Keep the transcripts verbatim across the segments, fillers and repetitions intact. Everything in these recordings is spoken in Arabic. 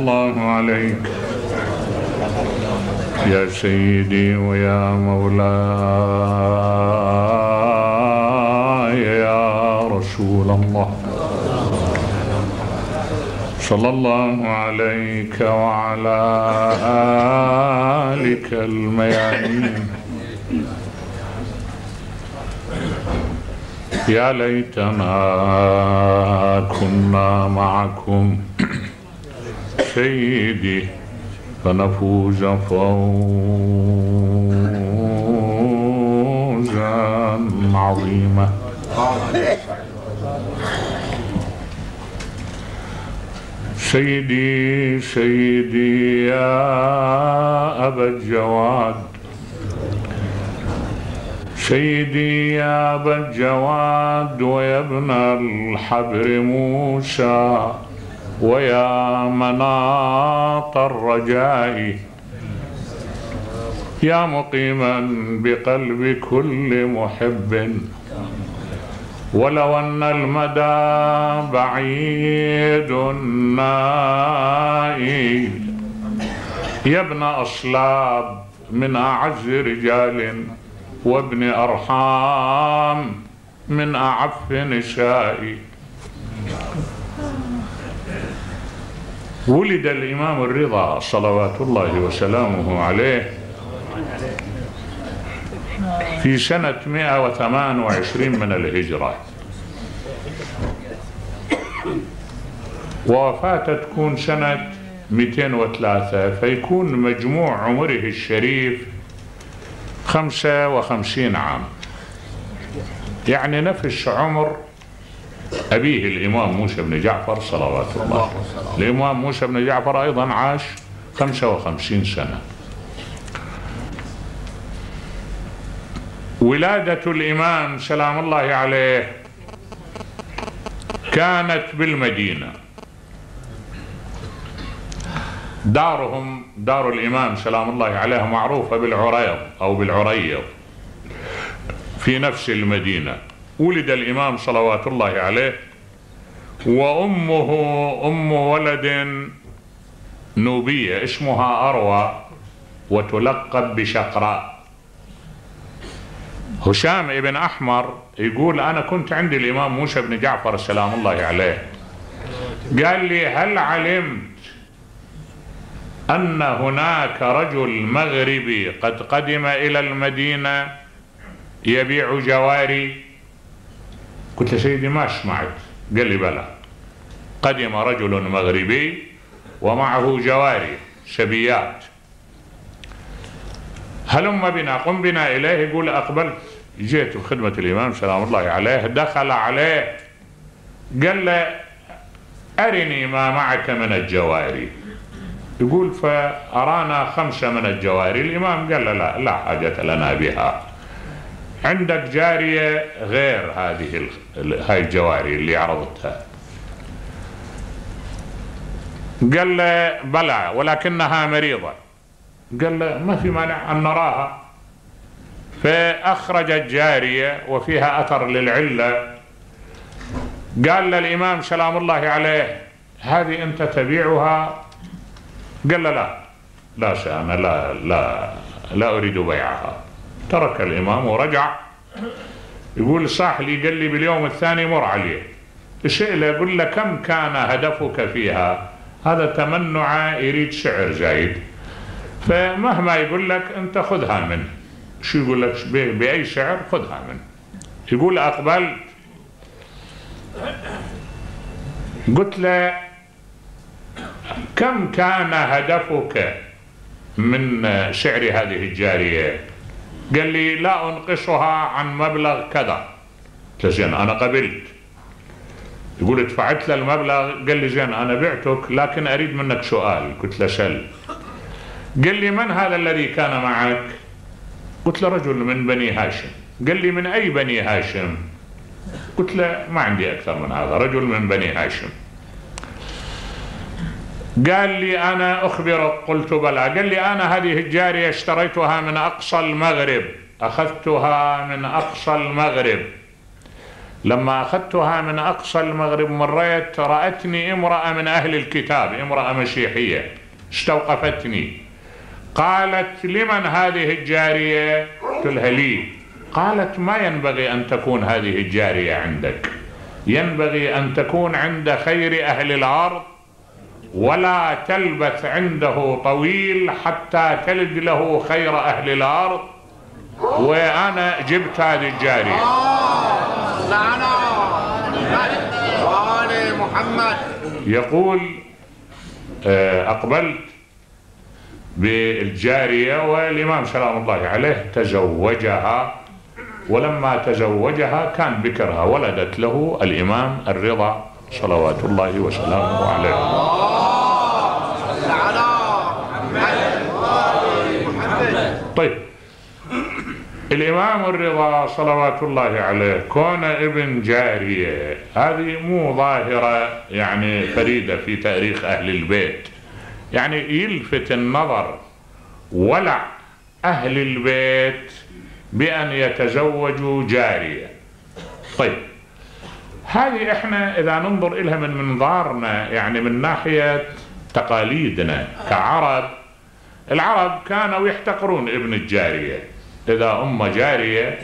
الله عليك يا سيدي ويا مولاي يا رسول الله، صلى الله عليك وعلى آلك الميامين. يا ليتنا كنا معكم سيدي فنفوز فوزا عظيما. سيدي سيدي يا أبا الجواد، سيدي يا أبا الجواد ويا ابن الحبر موسى ويا مناط الرجاء، يا مقيما بقلب كل محب ولو أن المدى بعيد نائي، يا ابن أصلاب من أعز رجال وابن أرحام من أعف نسائي. ولد الإمام الرضا صلوات الله وسلامه عليه في سنة مئة وثمان وعشرين من الهجرة، ووفاته تكون سنة مئتين وثلاثة، فيكون مجموع عمره الشريف خمسة وخمسين عام، يعني نفس عمر أبيه الإمام موسى بن جعفر صلوات الله. الإمام موسى بن جعفر أيضا عاش خمسة وخمسين سنة. ولادة الإمام سلام الله عليه كانت بالمدينة، دارهم دار الإمام سلام الله عليه معروفة بالعريض أو بالعريض في نفس المدينة. ولد الإمام صلوات الله عليه وأمه أم ولد نوبية اسمها أروى وتلقب بشقراء. هشام ابن أحمر يقول أنا كنت عند الإمام موسى بن جعفر سلام الله عليه، قال لي هل علمت أن هناك رجل مغربي قد قدم إلى المدينة يبيع جواري؟ قلت له سيدي ما سمعت. قال لي بلى، قدم رجل مغربي ومعه جواري شبيات، هلم بنا قم بنا إليه. يقول أقبلت، جئت بخدمة الإمام سلام الله عليه، دخل عليه قال له أرني ما معك من الجواري. يقول فأرانا خمسة من الجواري. الإمام قال له لا لا حاجة لنا بها، عندك جارية غير هذه هاي الجواري اللي عرضتها؟ قال له بلى ولكنها مريضة. قال له ما في مانع أن نراها. فأخرج الجارية وفيها أثر للعلة. قال للإمام سلام الله عليه هذه أنت تبيعها؟ قال له لا لا أنا لا لا لا أريد بيعها. ترك الإمام ورجع. يقول صاح لي قال لي باليوم الثاني مر عليه سئله يقول له كم كان هدفك فيها؟ هذا تمنع يريد سعر زايد، فمهما يقول لك أنت خذها منه. شو يقول لك بأي سعر خذها منه. يقول أقبلت قلت له كم كان هدفك من سعر هذه الجارية؟ قال لي لا أنقصها عن مبلغ كذا. قلت له زين أنا قبلت. يقول دفعت له المبلغ. قال لي زين أنا بعتك لكن أريد منك سؤال. قلت له سل. قال لي من هذا الذي كان معك؟ قلت له رجل من بني هاشم. قال لي من أي بني هاشم؟ قلت له ما عندي أكثر من هذا، رجل من بني هاشم. قال لي أنا أخبرك. قلت بلى. قال لي أنا هذه الجارية اشتريتها من أقصى المغرب، أخذتها من أقصى المغرب لما أخذتها من أقصى المغرب مريت رأتني امرأة من أهل الكتاب، امرأة مسيحية استوقفتني، قالت لمن هذه الجارية؟ قلت لها لي. قالت ما ينبغي أن تكون هذه الجارية عندك، ينبغي أن تكون عند خير أهل الأرض، ولا تلبث عنده طويل حتى تلد له خير أهل الأرض. وأنا جبت هذه الجارية. محمد يقول أقبلت بالجارية والإمام سلام الله عليه تزوجها، ولما تزوجها كان بكرها، ولدت له الإمام الرضا صلوات الله وسلامه عليه. طيب، الإمام الرضا صلوات الله عليه كون ابن جارية هذه مو ظاهرة يعني فريدة في تاريخ أهل البيت، يعني يلفت النظر ولع أهل البيت بأن يتزوجوا جارية. طيب، هذه احنا إذا ننظر إلها من منظارنا، يعني من ناحية تقاليدنا كعرب، العرب كانوا يحتقرون ابن الجارية. إذا أم جارية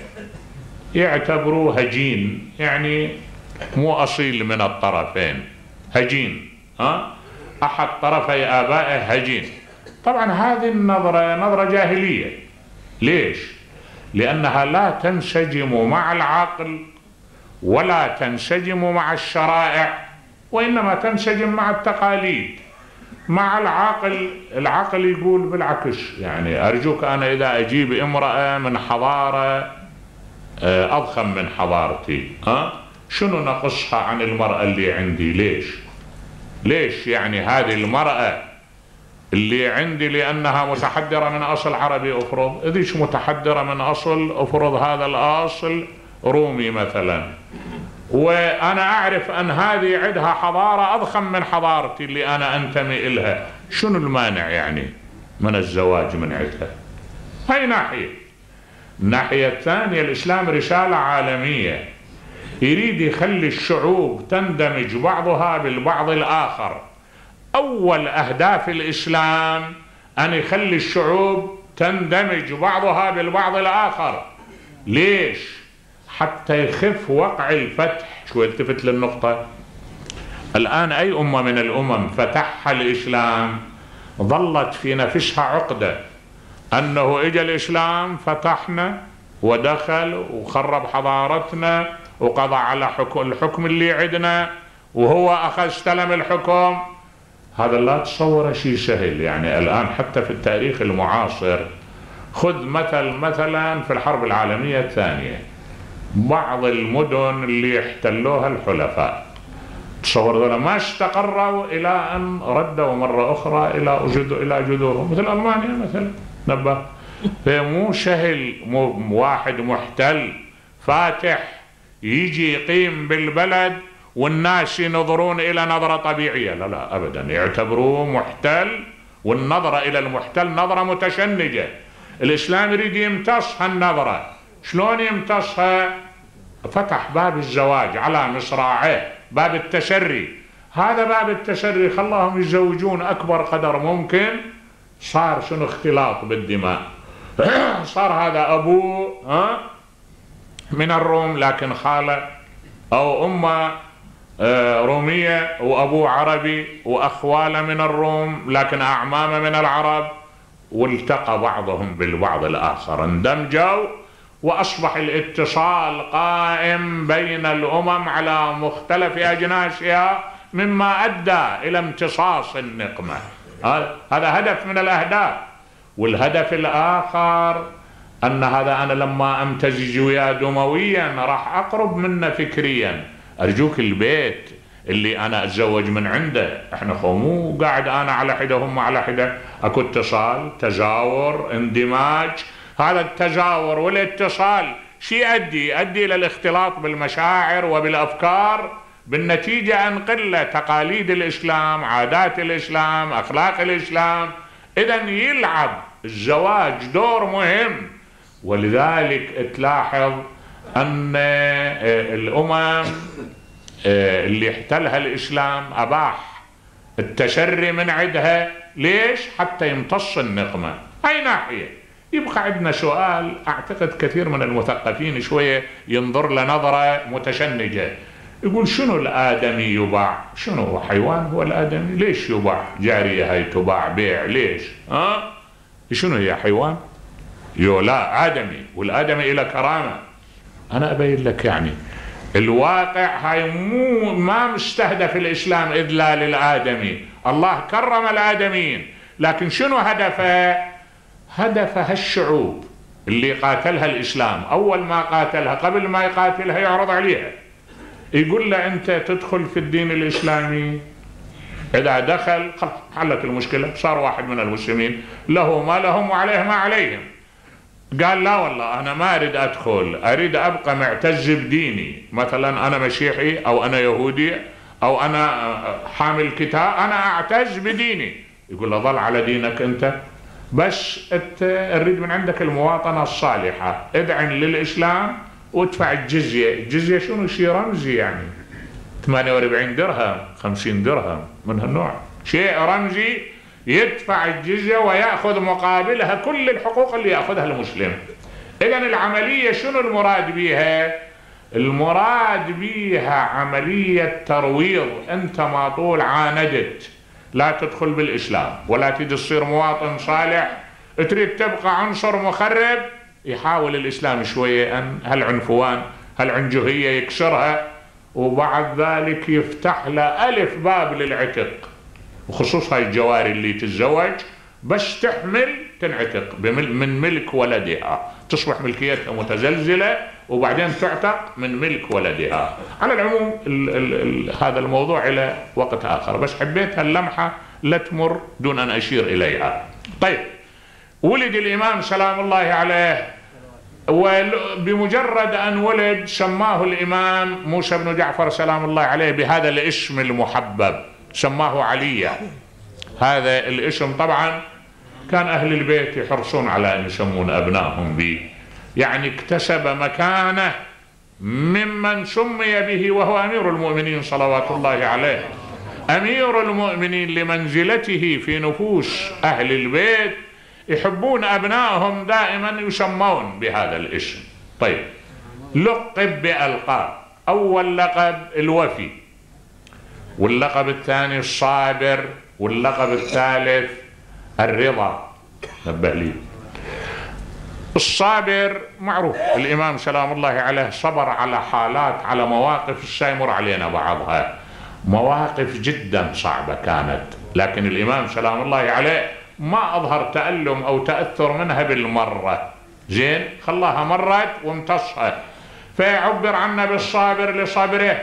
يعتبروه هجين، يعني مو أصيل من الطرفين، هجين، ها؟ أحد طرفي آبائه هجين. طبعا هذه النظرة نظرة جاهلية. ليش؟ لأنها لا تنسجم مع العقل ولا تنسجم مع الشرائع، وإنما تنسجم مع التقاليد. مع العقل، العقل يقول بالعكس، يعني أرجوك أنا إذا أجيب امرأة من حضارة أضخم من حضارتي، أه؟ شنو نقصها عن المرأة اللي عندي؟ ليش؟ ليش يعني هذه المرأة اللي عندي لأنها متحدرة من أصل عربي أفرض، إذيش متحدرة من أصل أفرض هذا الأصل رومي مثلا، وأنا أعرف أن هذه عندها حضارة أضخم من حضارتي اللي أنا أنتمي إلها، شنو المانع يعني من الزواج من عندها؟ هاي ناحية. الناحية الثانية، الإسلام رسالة عالمية، يريد يخلي الشعوب تندمج بعضها بالبعض الآخر. أول أهداف الإسلام أن يخلي الشعوب تندمج بعضها بالبعض الآخر. ليش؟ حتى يخف وقع الفتح. شو التفت للنقطة؟ الآن أي أمة من الأمم فتحها الإسلام ظلت في نفسها عقدة أنه إجا الإسلام فتحنا ودخل وخرب حضارتنا وقضى على حكم الحكم اللي عندنا وهو أخذ استلم الحكم. هذا لا تصور شيء سهل. يعني الآن حتى في التاريخ المعاصر، خذ مثل مثلا في الحرب العالمية الثانية، بعض المدن اللي احتلوها الحلفاء، تصور ذولا ما استقروا إلى أن ردوا مرة أخرى إلى إلى جذورهم، مثل ألمانيا مثلا. نبه، فمو سهل مو واحد محتل فاتح يجي يقيم بالبلد والناس ينظرون إلى نظرة طبيعية، لا لا أبدا، يعتبروه محتل، والنظرة إلى المحتل نظرة متشنجة. الإسلام يريد يمتص هالنظرة. شلون يمتصها؟ فتح باب الزواج على مصراعيه، باب التشري. هذا باب التشري خلاهم يتزوجون أكبر قدر ممكن. صار شنو؟ اختلاط بالدماء. صار هذا أبوه ها من الروم لكن خالة، أو أمه رومية وأبوه عربي، وأخواله من الروم لكن أعمامه من العرب، والتقى بعضهم بالبعض الآخر، اندمجوا، وأصبح الاتصال قائم بين الأمم على مختلف أجناسها، مما أدى إلى امتصاص النقمة. هذا هدف من الأهداف. والهدف الآخر أن هذا أنا لما أمتزج وياه دمويا راح أقرب منه فكريا. أرجوك البيت اللي أنا أتزوج من عنده، إحنا مو قاعد أنا على حدة هم على حدة، أكو اتصال، تزاور، اندماج. هذا التزاور والاتصال شي يؤدي؟ يؤدي إلى الاختلاط بالمشاعر وبالأفكار، بالنتيجة أنقل تقاليد الإسلام، عادات الإسلام، أخلاق الإسلام. إذن يلعب الزواج دور مهم. ولذلك تلاحظ أن الأمم اللي احتلها الإسلام أباح التشري من عندها. ليش؟ حتى يمتص النقمة. أي ناحية؟ يبقى عندنا سؤال أعتقد كثير من المثقفين شوية ينظر لنظرة متشنجة، يقول شنو الآدمي يباع؟ شنو هو حيوان هو الآدمي؟ ليش يباع؟ جارية هاي تباع بيع ليش؟ ها؟ شنو هي حيوان؟ يو لا آدمي، والآدمي إلى كرامة. أنا أبين لك يعني الواقع هاي مو ما مستهدف الإسلام إذلال للآدمي، الله كرم الآدميين، لكن شنو هدفه؟ هدفها الشعوب اللي قاتلها الإسلام. أول ما قاتلها قبل ما يقاتلها يعرض عليها، يقول له أنت تدخل في الدين الإسلامي. إذا دخل حلت المشكلة، صار واحد من المسلمين له ما لهم وعليه ما عليهم. قال لا والله أنا ما أريد أدخل، أريد أبقى معتز بديني، مثلا أنا مسيحي أو أنا يهودي أو أنا حامل كتاب، أنا أعتز بديني. يقول له ظل على دينك أنت، بس أريد من عندك المواطنة الصالحة، ادعن للإسلام وادفع الجزية. الجزية شنو؟ شيء رمزي يعني ثمانية وأربعين درهم خمسين درهم من هالنوع، شيء رمزي، يدفع الجزية ويأخذ مقابلها كل الحقوق اللي يأخذها المسلم. إذن العملية شنو المراد بيها؟ المراد بيها عملية ترويض. أنت ما طول عاندت لا تدخل بالإسلام ولا تجي تصير مواطن صالح، تريد تبقى عنصر مخرب، يحاول الإسلام شوية أن هالعنفوان هالعنجهية يكسرها، وبعد ذلك يفتح له ألف باب للعتق، وخصوص هاي الجواري اللي تتزوج بس تحمل تنعتق من ملك ولدها، تصبح ملكيتها متزلزلة وبعدين تعتق من ملك ولدها. على العموم ال ال ال هذا الموضوع إلى وقت آخر، بس حبيت هاللمحة لا تمر دون أن أشير إليها. طيب، ولد الإمام سلام الله عليه، وبمجرد أن ولد سماه الإمام موسى بن جعفر سلام الله عليه بهذا الاسم المحبب، سماه عليا. هذا الاسم طبعا كان أهل البيت يحرصون على أن يسمون أبنائهم به، يعني اكتسب مكانه ممن سمي به، وهو أمير المؤمنين صلوات الله عليه. أمير المؤمنين لمنزلته في نفوس أهل البيت يحبون أبنائهم دائما يسمون بهذا الاسم. طيب، لقب بألقاب. أول لقب الوفي، واللقب الثاني الصابر، واللقب الثالث الرضا. نبه لي. الصابر معروف، الإمام سلام الله عليه صبر على حالات، على مواقف سيمر علينا بعضها، مواقف جدا صعبة كانت، لكن الإمام سلام الله عليه ما أظهر تألم أو تأثر منها بالمرة. زين، خلاها مرت وامتصها، فيعبر عنه بالصابر لصبره،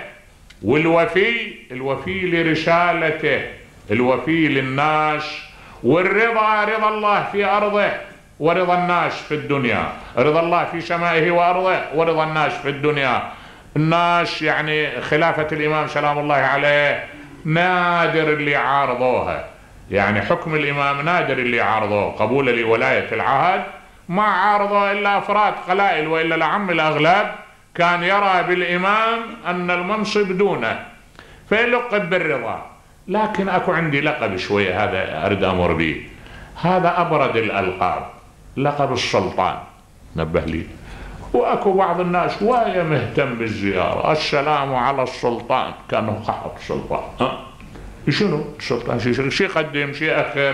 والوفي الوفي لرسالته، الوفي للناس، والرضا رضا الله في أرضه ورضا الناس في الدنيا، رضا الله في سمائه وأرضه ورضا الناس في الدنيا. الناس يعني خلافة الإمام سلام الله عليه نادر اللي عارضوها، يعني حكم الإمام نادر اللي عارضوه، قبول لولاية العهد ما عارضه إلا أفراد قلائل، وإلا لعم الأغلب كان يرى بالإمام أن المنصب دونه، فيلقب بالرضا. لكن أكو عندي لقب شوية هذا أريد أمر به، هذا أبرد الألقاب، لقب السلطان. نبه لي. وأكو بعض الناس وايا مهتم بالزيارة، السلام على السلطان، كانه قحط السلطان. ها شنو السلطان؟ شي شي يقدم شي يأخر.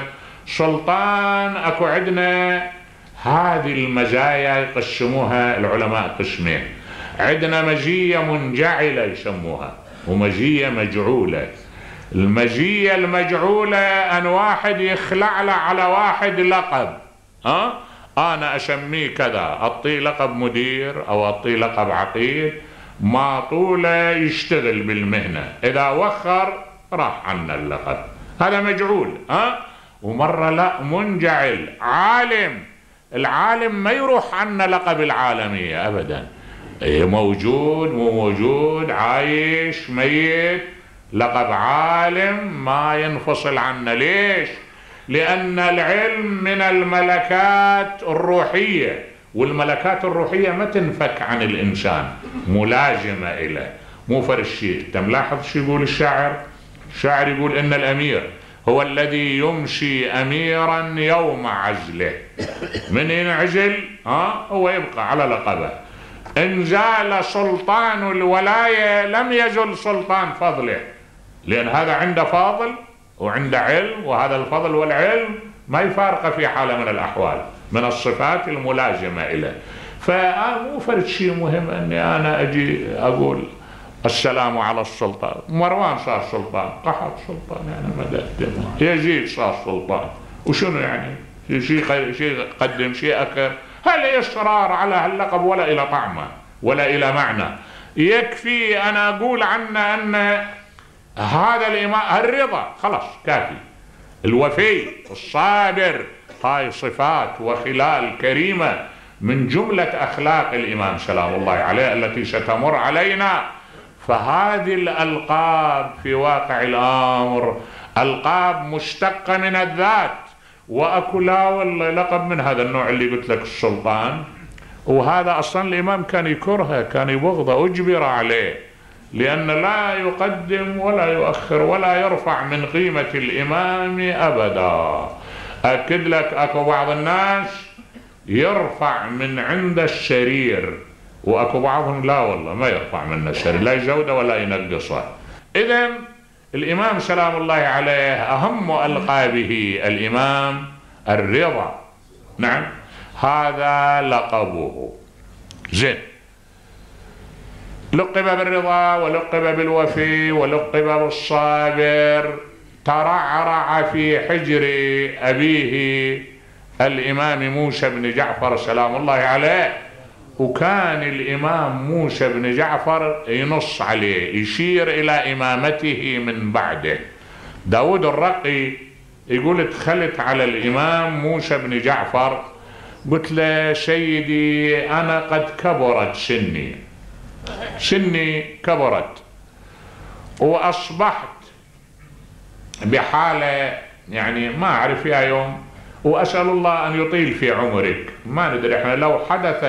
سلطان أكو عندنا هذه المزايا يقسموها العلماء قسمين، عندنا مزية منجعلة يسموها، ومزية مجعولة. المزية المجعولة أن واحد يخلع له على واحد لقب، ها أنا أسميه كذا، أعطيه لقب مدير أو أعطيه لقب عقيد، ما طوله يشتغل بالمهنة، إذا وخر راح عنا اللقب، هذا مجعول. ها ومرة لا منجعل، عالم، العالم ما يروح عنا لقب العالمية أبدا، موجود مو موجود، عايش ميت، لقب عالم ما ينفصل عنا. ليش؟ لأن العلم من الملكات الروحية، والملكات الروحية ما تنفك عن الإنسان، ملازمة إليه، مو فرش شيء. أنت ملاحظ شو يقول الشاعر؟ الشاعر يقول إن الأمير هو الذي يمشي أميرا يوم عزله. من ينعزل ها هو يبقى على لقبه. إن زال سلطان الولاية لم يزل سلطان فضله، لأن هذا عنده فاضل وعنده علم، وهذا الفضل والعلم ما يفارقه في حالة من الأحوال من الصفات الملازمة إليه. فمو فرد شيء مهم أني أنا أجي أقول السلام على السلطان. مروان صار سلطان، قحط سلطان يعني مدى يزيد صار سلطان، وشنو يعني؟ شيء شيء قدم شيء أكر، هل إصرار على هاللقب ولا إلى طعمه ولا إلى معنى. يكفي أنا أقول عنه أن هذا الإمام الرضا خلاص كافي، الوفي الصابر، هاي صفات وخلال كريمة من جملة أخلاق الإمام سلام الله عليه التي ستمر علينا. فهذه الألقاب في واقع الأمر ألقاب مشتقة من الذات، وأكو لا والله لقب من هذا النوع اللي قلت لك السلطان، وهذا أصلا الإمام كان يكرهه، كان يبغضه، أجبر عليه، لأن لا يقدم ولا يؤخر ولا يرفع من قيمة الإمام أبدا. أكد لك أكو بعض الناس يرفع من عند السرير، وأكو بعضهم لا والله ما يرفع من السرير، لا يزوده ولا ينقصه. إذن الإمام سلام الله عليه أهم ألقابه الإمام الرضا. نعم هذا لقبه. زين، لقب بالرضا ولقب بالوفي ولقب بالصابر. ترعرع في حجر أبيه الإمام موسى بن جعفر سلام الله عليه، وكان الإمام موسى بن جعفر ينص عليه، يشير إلى إمامته من بعده. داود الرقي يقول دخلت على الإمام موسى بن جعفر قلت له سيدي أنا قد كبرت سني، سني كبرت وأصبحت بحالة يعني ما أعرف فيها يوم، وأسأل الله أن يطيل في عمرك. ما ندري احنا لو حدث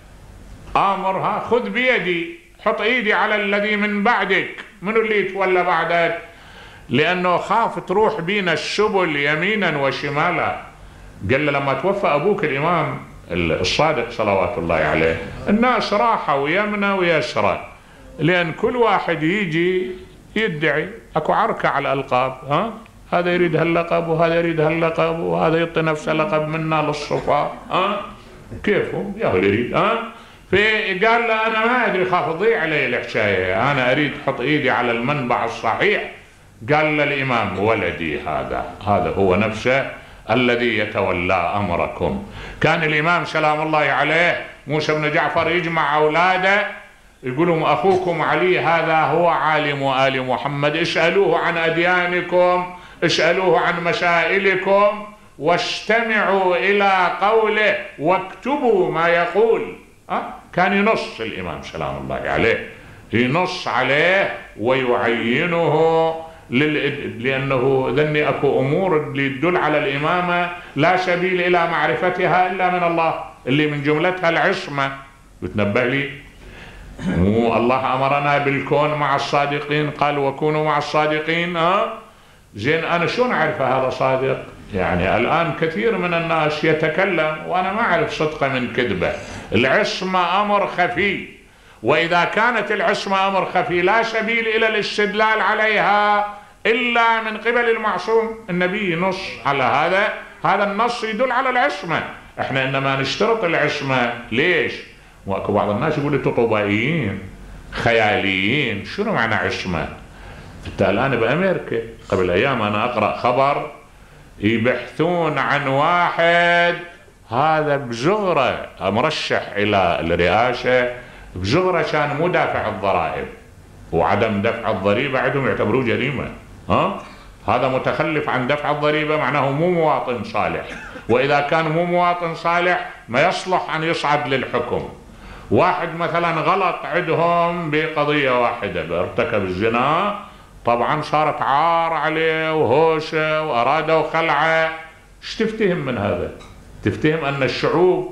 أمر ها خذ بيدي، حط ايدي على الذي من بعدك، منو اللي يتولى بعدك؟ لأنه خاف تروح بينا السبل يمينا وشمالا. قال له لما توفى أبوك الإمام الصادق صلوات الله عليه الناس راحوا يمنى ويسرى، لأن كل واحد يجي يدعي، أكو عركة على الألقاب، ها هذا يريد هاللقب وهذا يريد هاللقب وهذا يعطي نفسه لقب منا للصفاء، ها كيفهم يا هو يريد، ها فقال له أنا ما أدري، خاف تضيع علي الحكاية، أنا أريد أحط إيدي على المنبع الصحيح. قال له الإمام ولدي هذا هذا هو نفسه الذي يتولى أمركم. كان الإمام سلام الله عليه موسى بن جعفر يجمع أولاده يقولون أخوكم علي هذا هو عالم آل محمد، اسألوه عن أديانكم، اسألوه عن مسائلكم، واستمعوا إلى قوله واكتبوا ما يقول. أه؟ كان ينص الإمام سلام الله عليه، ينص عليه ويعينه لل... لأنه ذني أكو أمور اللي تدل على الإمامة لا سبيل إلى معرفتها إلا من الله، اللي من جملتها العصمة. بتنبه لي مو الله أمرنا بالكون مع الصادقين، قال وكونوا مع الصادقين. أه؟ زين أنا شلون أعرف هذا صادق؟ يعني الآن كثير من الناس يتكلم وأنا ما أعرف صدقه من كذبه. العصمة أمر خفي، وإذا كانت العصمة أمر خفي لا سبيل إلى الاستدلال عليها إلا من قبل المعصوم. النبي نص على هذا، هذا النص يدل على العصمة. احنا إنما نشترط العصمة ليش؟ واكو بعض الناس يقولوا طبائيين خياليين. شنو معنى عصمة؟ انت الآن بأمريكا قبل أيام أنا أقرأ خبر يبحثون عن واحد هذا بزغرة مرشح إلى الرئاسة، بزغرة كان مو دافع الضرائب، وعدم دفع الضريبة عندهم يعتبروه جريمة. ها؟ هذا متخلف عن دفع الضريبة معناه مو مواطن صالح، وإذا كان مو مواطن صالح ما يصلح أن يصعد للحكم. واحد مثلا غلط عندهم بقضية واحدة، ارتكب الزنا، طبعا صارت عار عليه وهوشة وأرادوا خلعه. ايش تفتهم من هذا؟ تفتهم أن الشعوب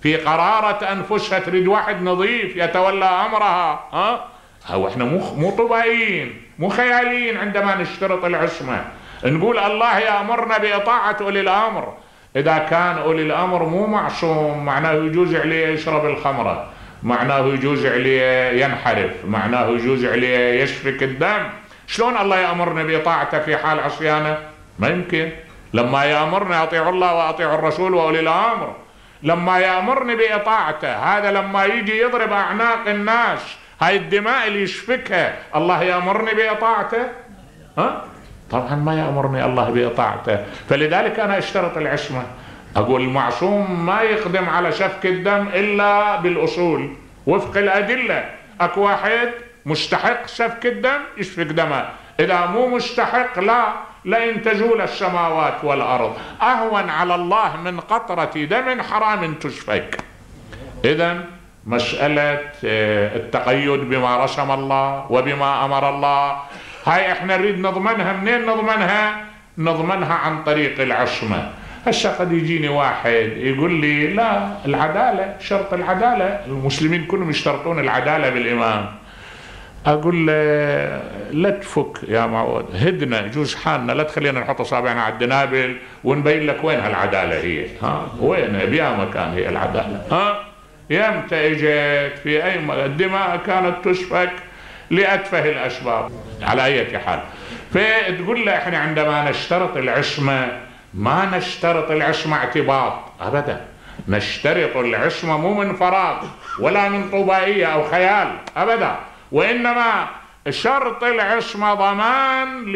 في قرارة أنفسها، تريد واحد نظيف يتولى أمرها. ها هو احنا مو مو طبيعيين، مو خياليين عندما نشترط العصمة. نقول الله يأمرنا بإطاعة أولي الأمر. إذا كان أولي الأمر مو معصوم، معناه يجوز عليه يشرب الخمرة، معناه يجوز عليه ينحرف، معناه يجوز عليه يسفك الدم. شلون الله يأمرنا بإطاعته في حال عصيانه؟ ما يمكن. لما يأمرنا أطيعوا الله وأطيعوا الرسول وأولي الأمر، لما يأمرني بإطاعته، هذا لما يجي يضرب أعناق الناس، هاي الدماء اللي يشفكها، الله يأمرني بإطاعته؟ ها؟ طبعا ما يأمرني الله بإطاعته. فلذلك أنا اشترط العصمة. أقول المعصوم ما يقدم على سفك الدم إلا بالأصول وفق الأدلة. أكو واحد مستحق سفك الدم يسفك دمه، إذا مو مستحق لا، لئن تزول السماوات والأرض أهون على الله من قطرة دم حرام تسفك. إذن مسألة التقيد بما رسم الله وبما أمر الله، هاي احنا نريد نضمنها. منين نضمنها؟ نضمنها عن طريق العصمة. هسه قد يجيني واحد يقول لي لا، العدالة، شرط العدالة، المسلمين كلهم يشترطون العدالة بالإمام. أقول له لا تفك يا معود، هدنا جوز حالنا، لا تخلينا نحط أصابعنا على الدنابل ونبين لك وين هالعدالة هي. ها وين بيا مكان هي العدالة؟ ها يمتى اجت؟ في أي مكان؟ الدماء كانت تسفك لأتفه الأسباب. على أي حال، فتقول له احنا عندما نشترط العصمة ما نشترط العصمة اعتباط أبدا، نشترط العصمة مو من فراغ ولا من طبائية أو خيال أبدا، وإنما شرط العصمة ضمان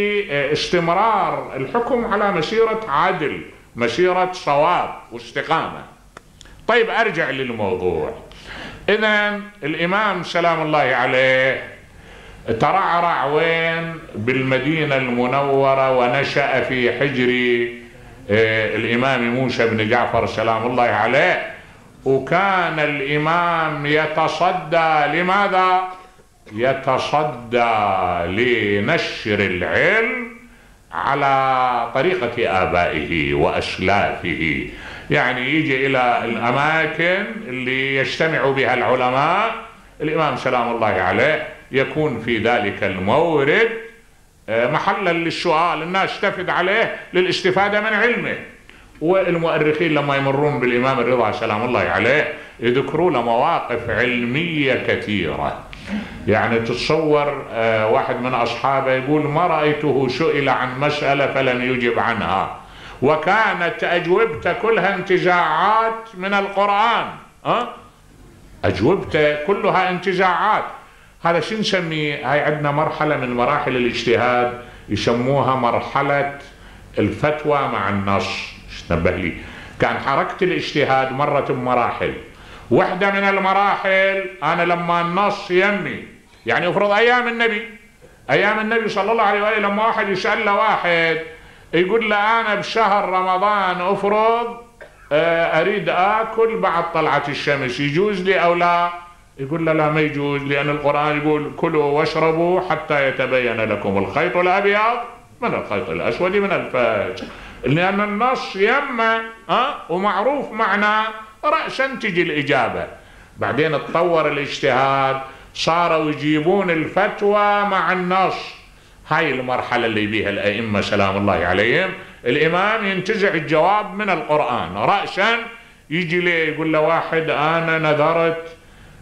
لاستمرار الحكم على مسيرة عدل، مسيرة صواب واستقامة. طيب أرجع للموضوع. إذن الإمام سلام الله عليه ترعرع وين؟ بالمدينة المنورة، ونشأ في حجر الإمام موسى بن جعفر سلام الله عليه. وكان الإمام يتصدى لماذا؟ يتصدى لنشر العلم على طريقة آبائه وأسلافه. يعني يجي إلى الأماكن اللي يجتمع بها العلماء، الإمام سلام الله عليه يكون في ذلك المورد محلا للسؤال، الناس تفد عليه للاستفادة من علمه. والمؤرخين لما يمرون بالإمام الرضا سلام الله عليه يذكروا له مواقف علمية كثيرة. يعني تتصور واحد من أصحابه يقول ما رأيته سئل عن مسألة فلم يجب عنها، وكانت أجوبته كلها انتزاعات من القرآن. أه؟ أجوبته كلها انتزاعات. هذا شو نسميه؟ هاي عندنا مرحلة من مراحل الاجتهاد يسموها مرحلة الفتوى مع النص. نبه لي، كان حركة الاجتهاد مرة بمراحل. واحدة من المراحل أنا لما النص يمي، يعني افرض أيام النبي، أيام النبي صلى الله عليه وآله، لما واحد يسأل له واحد يقول له أنا بشهر رمضان أفرض أريد آكل بعد طلعة الشمس، يجوز لي أو لا؟ يقول له لا ما يجوز، لأن القرآن يقول كلوا واشربوا حتى يتبين لكم الخيط الأبيض من الخيط الأسود من الفجر، لأن النص يما أه؟ ومعروف معنى رأسا تجي الإجابة. بعدين اتطور الاجتهاد، صاروا يجيبون الفتوى مع النص. هاي المرحلة اللي بيها الأئمة سلام الله عليهم، الإمام ينتزع الجواب من القرآن رأسا، يجي ليه يقول له واحد أنا نذرت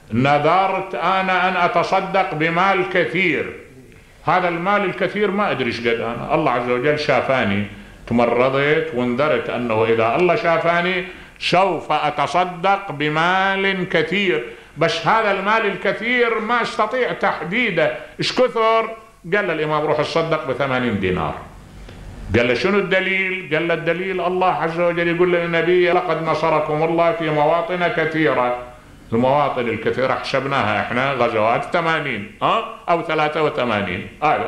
نذرت أنا أن أتصدق بمال كثير، هذا المال الكثير ما أدري ايش قد أنا، الله عز وجل شافاني، تمرضت وانذرت أنه إذا الله شافاني سوف أتصدق بمال كثير، بس هذا المال الكثير ما استطيع تحديده ايش كثر. قال الإمام روح تصدق بثمانين دينار. قال له شنو الدليل؟ قال له الدليل الله عز وجل يقول للنبي لقد نصركم الله في مواطن كثيرة. المواطن الكثيرة حسبناها احنا غزوات ثمانين اه او ثلاثة وثمانين هذا.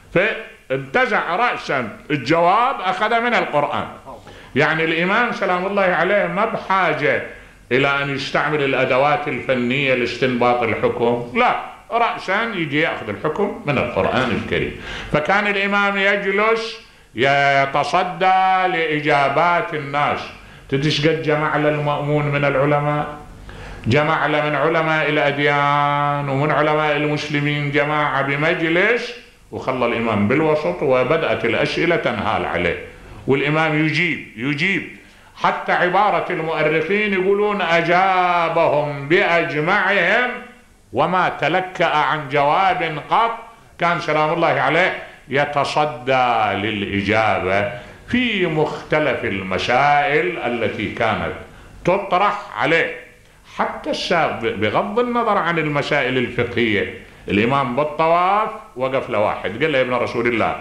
فانتزع رأسا الجواب أخذ من القرآن. يعني الإمام سلام الله عليه ما بحاجة إلى أن يستعمل الأدوات الفنية لاستنباط الحكم، لا، رأسا يجي يأخذ الحكم من القرآن الكريم. فكان الإمام يجلس يتصدى لإجابات الناس. تدش قد جمع للمأمون من العلماء، جمع له من علماء الأديان ومن علماء المسلمين جماعة بمجلس، وخلى الإمام بالوسط وبدأت الأسئلة تنهال عليه، والإمام يجيب يجيب حتى عبارة المؤرخين يقولون أجابهم بأجمعهم وما تلكأ عن جواب قط. كان سلام الله عليه يتصدى للإجابة في مختلف المسائل التي كانت تطرح عليه، حتى السابق بغض النظر عن المسائل الفقهية. الإمام بالطواف وقف لواحد قال له: يا ابن رسول الله،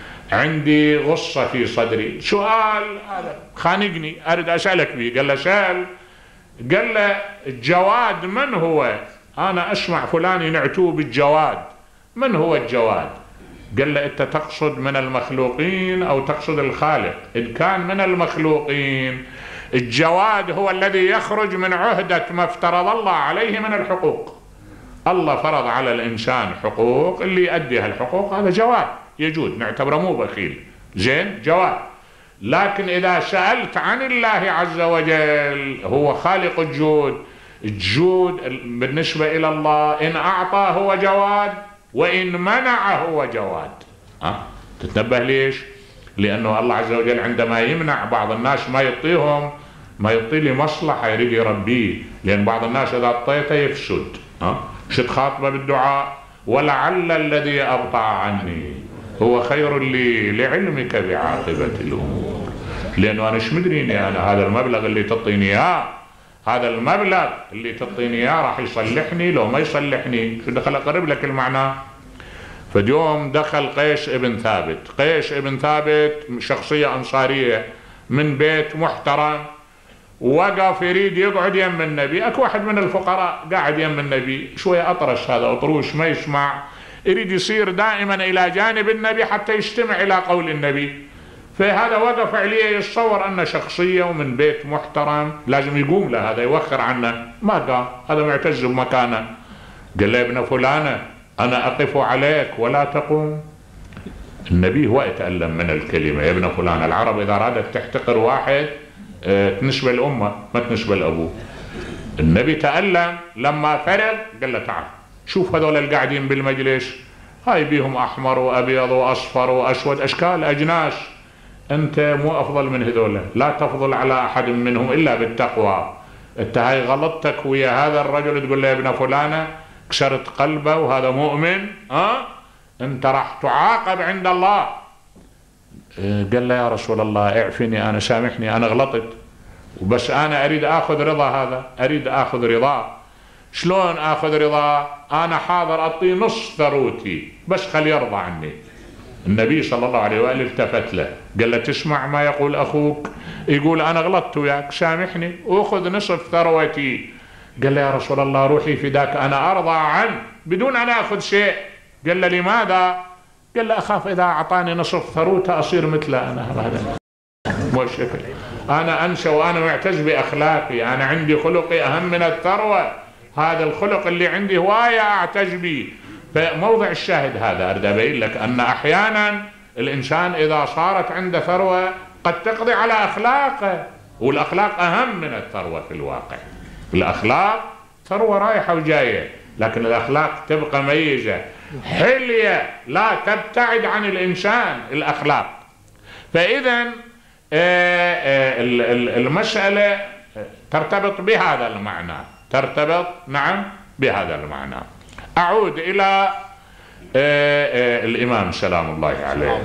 عندي غصة في صدري، سؤال هذا خانقني أريد أسألك به. قال له: سأل. قال له: الجواد من هو؟ أنا أسمع فلان ينعتوه بالجواد، من هو الجواد؟ قال له: أنت تقصد من المخلوقين أو تقصد الخالق؟ إن كان من المخلوقين، الجواد هو الذي يخرج من عهدة ما افترض الله عليه من الحقوق. الله فرض على الإنسان حقوق، اللي يؤدي هالحقوق هذا جواد، يجود، نعتبره مو بخيل، زين، جواد. لكن إذا سألت عن الله عز وجل هو خالق الجود، الجود بالنسبة إلى الله إن أعطى هو جواد وإن منع هو جواد. أه؟ تتنبه ليش؟ لأنه الله عز وجل عندما يمنع بعض الناس ما يعطيهم، ما يعطي لي مصلحة يريد يربيه، لأن بعض الناس إذا أعطيته يفسد. أه؟ شد خاطبه بالدعاء: ولعل الذي أبطأ عني هو خير لي لعلمك بعاقبة الأمور. لأنه أنا ايش مدريني أنا هذا المبلغ اللي تعطيني إياه، هذا المبلغ اللي تعطيني إياه راح يصلحني لو ما يصلحني. شو دخل أقرب لك المعنى. فاليوم دخل قيس ابن ثابت. قيس ابن ثابت شخصية أنصارية من بيت محترم، وقف يريد يقعد يم النبي. اكو واحد من الفقراء قاعد يم النبي، شوية أطرش هذا أطروش ما يسمع، يريد يصير دائما إلى جانب النبي حتى يستمع إلى قول النبي. فهذا وقف عليه يتصور أنه شخصية ومن بيت محترم لازم يقوم له، هذا يوخر عنه، ما قام، هذا معتز بمكانه. قال له: يا ابن فلانة، أنا أقف عليك ولا تقوم. النبي هو يتألم من الكلمة يا ابن فلان. العرب إذا أرادت تحتقر واحد تنسبة الأمة ما تنسبة الأبو. النبي تألم لما فرغ قال له: تعال شوف هذول القاعدين بالمجلس، هاي بيهم أحمر وأبيض وأصفر وأسود، أشكال أجناس، أنت مو أفضل من هذول، لا تفضل على أحد منهم إلا بالتقوى. أنت هاي غلطتك ويا هذا الرجل تقول له: يا ابن فلانة، كسرت قلبه وهذا مؤمن، أه؟ أنت راح تعاقب عند الله. قال له: يا رسول الله اعفني، أنا سامحني، أنا غلطت، وبس أنا أريد أخذ رضا هذا، أريد أخذ رضا. شلون أخذ رضا؟ أنا حاضر أعطيه نص ثروتي بس خلي يرضى عني. النبي صلى الله عليه وآله التفت له قال له: تسمع ما يقول أخوك؟ يقول أنا غلطت وياك، سامحني وأخذ نصف ثروتي. قال له: يا رسول الله روحي فداك، أنا أرضى عنه بدون أن أخذ شيء. قال له: لماذا؟ قال له: أخاف إذا أعطاني نصف ثروته أصير مثله أنا. هذا مو الشكل، أنا أنشأ وأنا معتز بأخلاقي، أنا عندي خلقي أهم من الثروة، هذا الخلق اللي عندي هواية أعتز به. فموضع الشاهد هذا أريد أبين لك أن أحيانا الإنسان إذا صارت عنده ثروة قد تقضي على أخلاقه، والأخلاق أهم من الثروة في الواقع. الأخلاق ثروة رايحة وجاية، لكن الأخلاق تبقى ميزة حلية لا تبتعد عن الإنسان الأخلاق. فإذا المسألة ترتبط بهذا المعنى، ترتبط نعم بهذا المعنى. أعود إلى الإمام سلام الله عليه.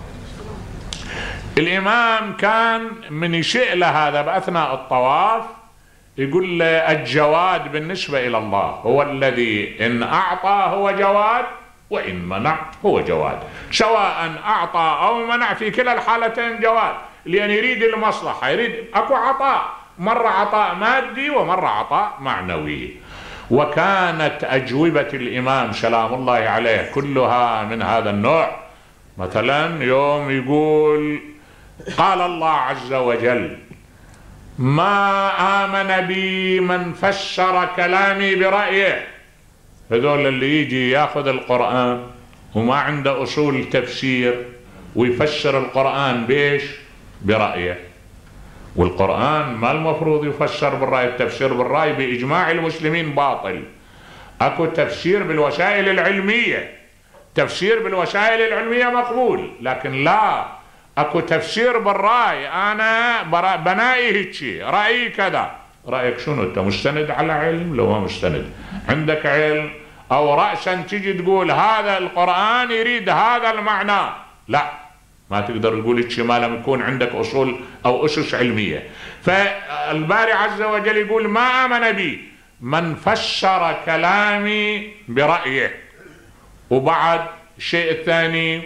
الإمام كان من يشئ له هذا بأثناء الطواف يقول له: الجواد بالنسبة إلى الله هو الذي إن أعطى هو جواد وإن منع هو جواد، سواء أعطى أو منع في كلا الحالتين جواد، لأن يريد المصلحة، يريد أكو عطاء، مرة عطاء مادي ومرة عطاء معنوي. وكانت أجوبة الإمام سلام الله عليه كلها من هذا النوع. مثلا يوم يقول: قال الله عز وجل: ما آمن بي من فسر كلامي برأيه. هذول اللي يجي ياخذ القرآن وما عنده أصول تفسير ويفسر القرآن بيش؟ برأيه. والقرآن ما المفروض يفسر بالرأي، التفسير بالرأي بإجماع المسلمين باطل. أكو تفسير بالوسائل العلمية، تفسير بالوسائل العلمية مقبول، لكن لا أكو تفسير بالرأي. أنا بنائي هيك رأيي كذا. رأيك شنو؟ أنت مستند على علم؟ لو ما مستند عندك علم أو رأسا تجي تقول هذا القرآن يريد هذا المعنى، لا ما تقدر تقول هيك ما لم يكون عندك أصول أو أسس علمية. فالباري عز وجل يقول ما آمن بي من فسر كلامي برأيه. وبعد الشيء الثاني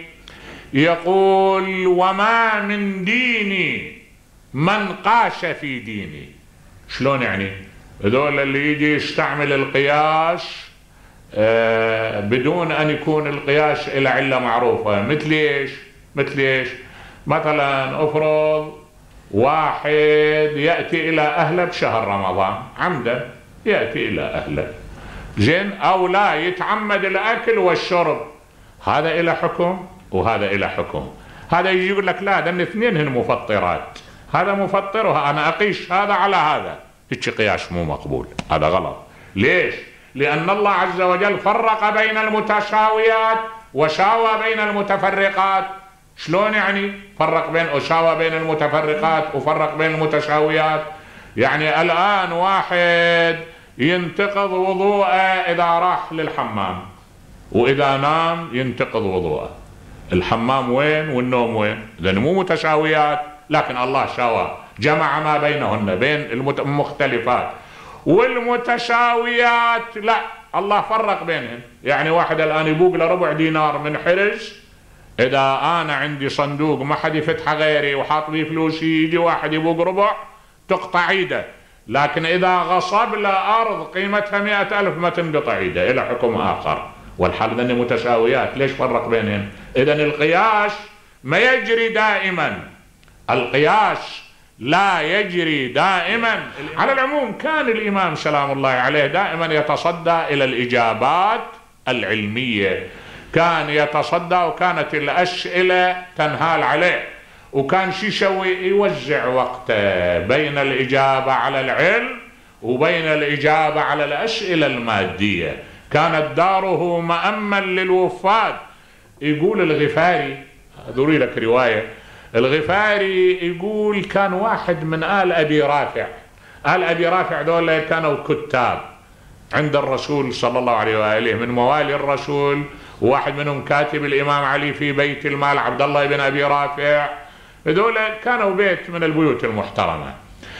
يقول وما من ديني من قاش في ديني. شلون يعني؟ هذول اللي يجي يستعمل القياس آه بدون أن يكون القياس إلى علة معروفة. مثل إيش؟ مثل إيش؟ مثلا أفرض واحد يأتي إلى أهله بشهر رمضان عمدا، يأتي إلى أهله زين، أو لا يتعمد الأكل والشرب، هذا إلى حكم وهذا إلى حكم. هذا يجي يقول لك لا ده الاثنين هن مفطرات، هذا مفطر وأنا أقيس هذا على هذا، هيك قياس مو مقبول، هذا غلط. ليش؟ لأن الله عز وجل فرق بين المتساويات وساوى بين المتفرقات. شلون يعني فرق بين وساوى بين المتفرقات وفرق بين المتساويات؟ يعني الآن واحد ينتقض وضوءه إذا راح للحمام، وإذا نام ينتقض وضوءه. الحمام وين والنوم وين؟ إذن مو متساويات، لكن الله ساوى جمع ما بينهن بين المختلفات. والمتساويات لا، الله فرق بينهن. يعني واحد الآن يبوق له ربع دينار من حرز، إذا أنا عندي صندوق ما حد يفتحه غيري وحاط بيه فلوسي، يجي واحد يبوق ربع تقطع ايده. لكن إذا غصب له أرض قيمتها مئة ألف ما تنقطع ايده، إلى حكم آخر. والحال ذني متساويات، ليش فرق بينهن؟ إذن القياس ما يجري دائما، القياس لا يجري دائما. على العموم كان الإمام سلام الله عليه دائما يتصدى إلى الإجابات العلمية، كان يتصدى وكانت الأسئلة تنهال عليه، وكان شو يسوي؟ يوزع وقته بين الإجابة على العلم وبين الإجابة على الأسئلة المادية. كانت داره مأمًا للوفاد. يقول الغفاري، أذكر لك رواية، الغفاري يقول كان واحد من آل أبي رافع، آل أبي رافع دول كانوا كتاب عند الرسول صلى الله عليه وآله، من موالي الرسول، وواحد منهم كاتب الإمام علي في بيت المال عبد الله بن أبي رافع. هذول كانوا بيت من البيوت المحترمة.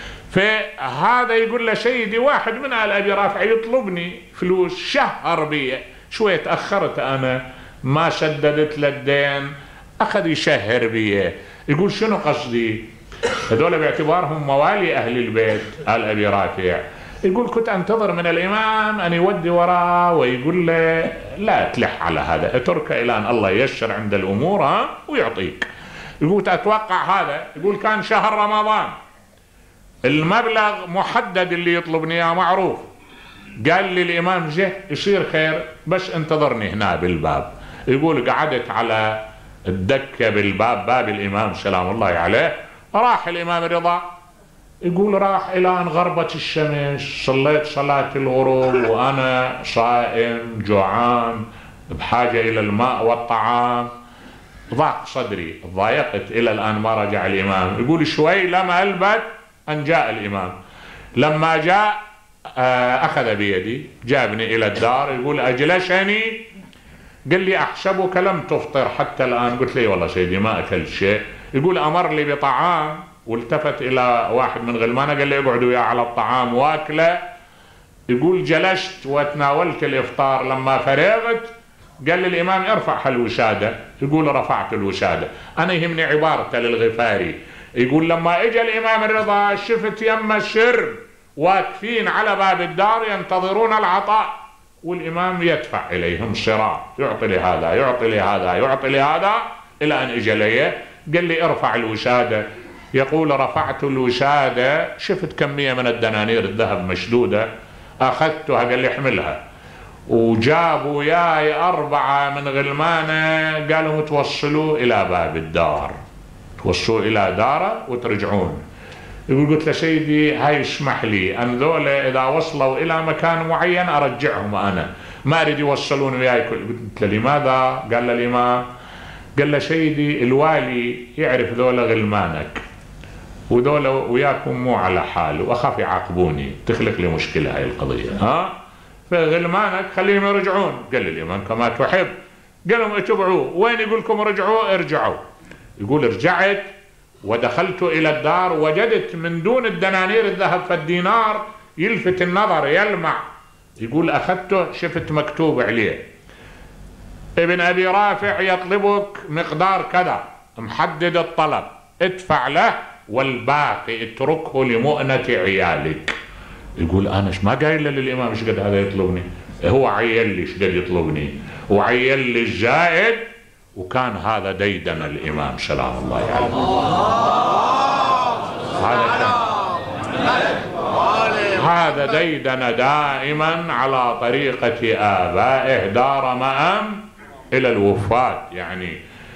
فهذا يقول له سيدي واحد من آل أبي رافع يطلبني فلوس، شهر بي، شوية تأخرت أنا ما سددت للدين، أخذ يشهر بي. يقول شنو قصدي؟ هذول باعتبارهم موالي أهل البيت آل أبي رافع. يقول كنت أنتظر من الإمام أن يودي وراه ويقول له لا تلح على هذا، اتركه إلى أن الله ييسر عند الأمور ها ويعطيك. يقول أتوقع هذا، يقول كان شهر رمضان، المبلغ محدد اللي يطلبني اياه معروف. قال لي الإمام جه يصير خير بس انتظرني هنا بالباب. يقول قعدت على الدكة بالباب، باب الإمام سلام الله عليه. راح الإمام رضا، يقول راح إلى أن غربت الشمس، صليت صلاة الغروب وأنا صائم جوعان بحاجة إلى الماء والطعام، ضاق صدري، ضايقت إلى الآن ما رجع الإمام. يقول شوي لما ألبت أن جاء الإمام. لما جاء أخذ بيدي جابني إلى الدار، يقول أجلسني، قال لي أحسبك لم تفطر حتى الآن. قلت لي والله سيدي ما أكلت شيء. يقول أمر لي بطعام، والتفت إلى واحد من غلمانه قال لي اقعدوا وياه على الطعام واكله. يقول جلست وتناولت الإفطار، لما فرغت قال لي الإمام ارفع هالوسادة. يقول رفعت الوسادة. أنا يهمني عبارته للغفاري، يقول لما اجى الإمام الرضا شفت يم السر واقفين على باب الدار ينتظرون العطاء، والإمام يدفع إليهم صراع، يعطي لي هذا يعطي لي هذا يعطي لي هذا، إلى أن اجى لي قال لي ارفع الوسادة. يقول رفعت الوسادة، شفت كمية من الدنانير الذهب مشدودة، أخذتها قال لي احملها. وجابوا وياي أربعة من غلمانة قالوا توصلوا إلى باب الدار، توصلوا إلى داره وترجعون. يقول قلت له سيدي هاي اسمح لي أن ذولا إذا وصلوا إلى مكان معين أرجعهم أنا، ما أريد يوصلون وياي. قلت له لماذا؟ قال له الإمام، قال له سيدي الوالي يعرف ذولا غلمانك وذولا وياكم مو على حال وأخاف يعاقبوني تخلق لي مشكلة هاي القضية، ها فغلمانك خليهم يرجعون. قال لي الإمام كما تحب. قال لهم اتبعوه، وين يقول لكم رجعوا؟ ارجعوا. يقول رجعت ودخلت إلى الدار وجدت من دون الدنانير الذهب فالدينار يلفت النظر يلمع. يقول أخذته شفت مكتوب عليه ابن أبي رافع يطلبك مقدار كذا، محدد الطلب، ادفع له والباقي اتركه لمؤنة عيالك. يقول أنا ايش ما قايل للإمام ايش قد هذا يطلبني، هو عيل لي ايش قد يطلبني وعيل لي الزائد. وكان هذا ديدن الإمام سلام الله عليه. هذا هذا ديدن دائما على طريقة آبائه دار مأم إلى الوفاة، يعني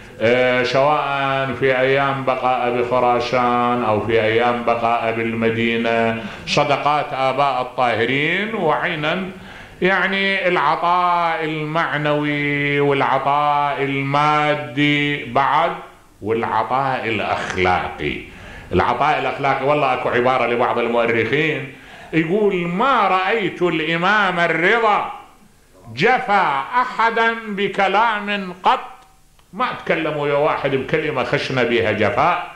سواء في أيام بقاء بخراسان أو في أيام بقاء بالمدينة، صدقات آباء الطاهرين، وعينا يعني العطاء المعنوي والعطاء المادي بعد، والعطاء الأخلاقي. العطاء الأخلاقي والله أكو عبارة لبعض المؤرخين يقول ما رأيت الإمام الرضا جفى أحدا بكلام قط، ما تكلموا يا واحد بكلمة خشنا بها جفاء،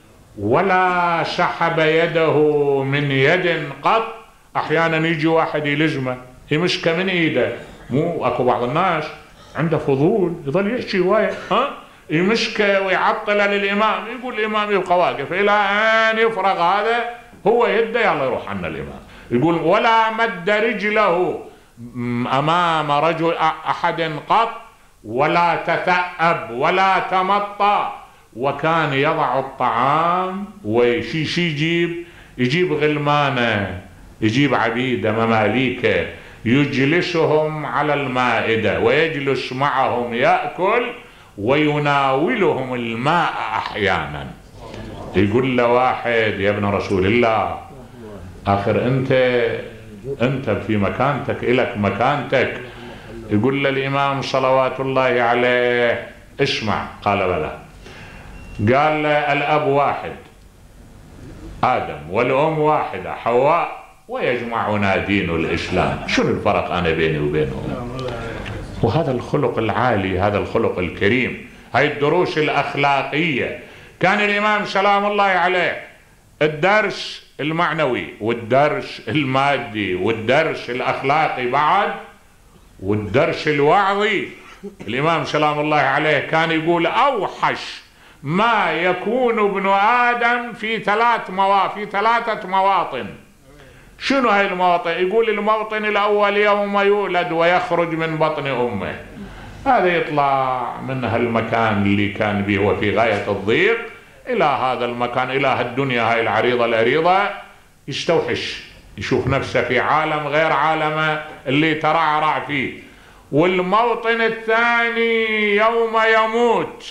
ولا سحب يده من يد قط. أحيانا يجي واحد يلزمه يمشك من ايده، مو اكو بعض الناس عنده فضول يظل يحكي وايد، ها يمشك ويعطل للامام، يقول الامام يبقى واقف الى ان يفرغ هذا، هو يده يلا يروح عنا الامام. يقول ولا مد رجله امام رجل احد قط، ولا تثأب ولا تمطى، وكان يضع الطعام ويشيش يجيب يجيب غلمانه، يجيب عبيده مماليكه، يجلسهم على المائدة ويجلس معهم يأكل ويناولهم الماء أحيانا. يقول له واحد يا ابن رسول الله آخر أنت أنت في مكانتك إلك مكانتك. يقول له الإمام صلوات الله عليه اسمع. قال بلى. قال له الأب واحد آدم والأم واحدة حواء ويجمعنا دين الإسلام، شنو الفرق أنا بيني وبينهم؟ وهذا الخلق العالي، هذا الخلق الكريم، هاي الدروس الأخلاقية. كان الإمام سلام الله عليه الدرس المعنوي والدرس المادي والدرس الأخلاقي بعد والدرس الوعظي. الإمام سلام الله عليه كان يقول أوحش ما يكون ابن آدم في ثلاث مواطن في ثلاثة مواطن. شنو هاي المواطن؟ يقول الموطن الأول يوم يولد ويخرج من بطن أمه، هذا يطلع من هالمكان اللي كان به وفي غاية الضيق إلى هذا المكان، إلى هالدنيا هاي العريضة الأريضة، يستوحش يشوف نفسه في عالم غير عالمه اللي ترعرع فيه. والموطن الثاني يوم يموت،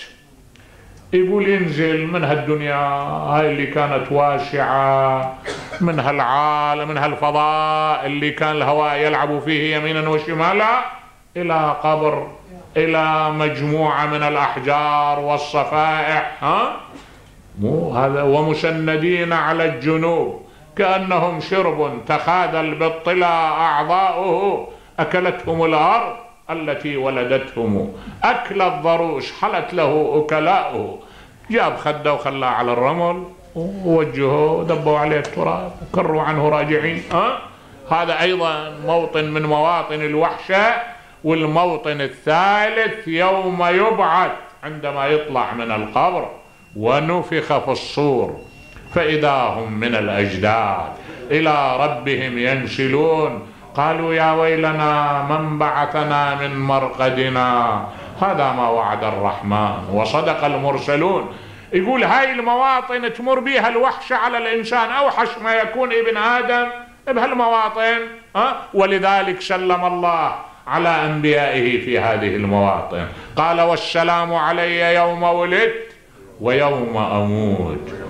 يقول ينزل من هالدنيا هاي اللي كانت واسعة، من هالعالم من هالفضاء اللي كان الهواء يلعب فيه يمينا وشمالا، إلى قبر، إلى مجموعة من الأحجار والصفائح، ها مو هذا، ومسندين على الجنوب كأنهم شرب تخاذل بالطلا أعضاؤه، أكلتهم الأرض التي ولدتهم، أكل الضروس حلت له أكلاؤه. جاب خده وخلاه على الرمل ووجهه دبوا عليه التراب وكروا عنه راجعين. أه؟ هذا أيضا موطن من مواطن الوحشة. والموطن الثالث يوم يبعث، عندما يطلع من القبر ونفخ في الصور فإذا هم من الأجداث إلى ربهم ينسلون. قالوا يا ويلنا من بعثنا من مرقدنا، هذا ما وعد الرحمن وصدق المرسلون. يقول هاي المواطن تمر بها الوحشة على الإنسان، أوحش ما يكون ابن آدم بهالمواطن. أه؟ ولذلك سلم الله على أنبيائه في هذه المواطن، قال والسلام علي يوم ولدت ويوم أموت